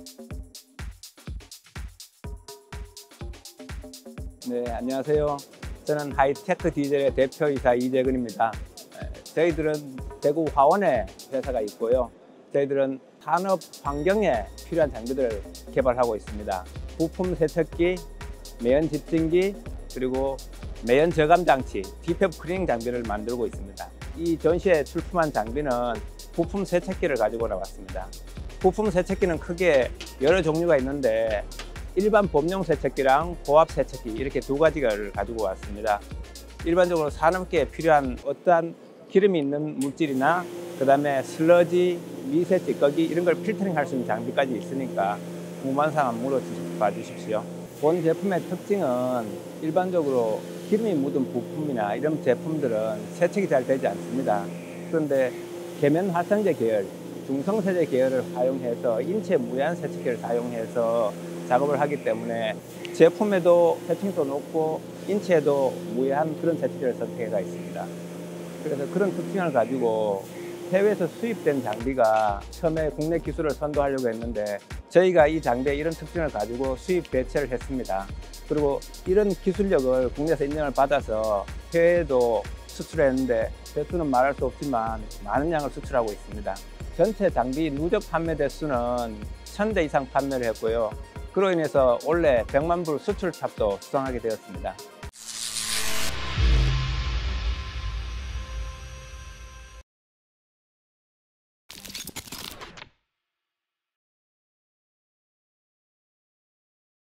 네, 안녕하세요. 저는 하이테크 디젤의 대표이사 이재근입니다. 저희들은 대구 화원에 회사가 있고요. 저희들은 산업 환경에 필요한 장비들을 개발하고 있습니다. 부품 세척기, 매연 집진기, 그리고 매연 저감 장치, DPF 클리닝 장비를 만들고 있습니다. 이 전시에 출품한 장비는 부품 세척기를 가지고 나왔습니다. 부품 세척기는 크게 여러 종류가 있는데 일반 범용 세척기랑 고압 세척기 이렇게 두 가지를 가지고 왔습니다. 일반적으로 산업계에 필요한 어떠한 기름이 있는 물질이나 그 다음에 슬러지, 미세 찌꺼기 이런 걸 필터링 할 수 있는 장비까지 있으니까 궁금한 사항 물어봐 주십시오. 본 제품의 특징은 일반적으로 기름이 묻은 부품이나 이런 제품들은 세척이 잘 되지 않습니다. 그런데 계면 활성제 계열, 중성세제 계열을 사용해서 인체 무해한 세척기를 사용해서 작업을 하기 때문에 제품에도 세척도 높고 인체에도 무해한 그런 세척기를 선택해가 있습니다. 그래서 그런 특징을 가지고 해외에서 수입된 장비가 처음에 국내 기술을 선도하려고 했는데 저희가 이 장비에 이런 특징을 가지고 수입 대체를 했습니다. 그리고 이런 기술력을 국내에서 인정을 받아서 해외에도 수출했는데 대수는 말할 수 없지만 많은 양을 수출하고 있습니다. 전체 장비 누적 판매 대수는 1000대 이상 판매를 했고요. 그로 인해서 올해 100만 불 수출 탑도 수상하게 되었습니다.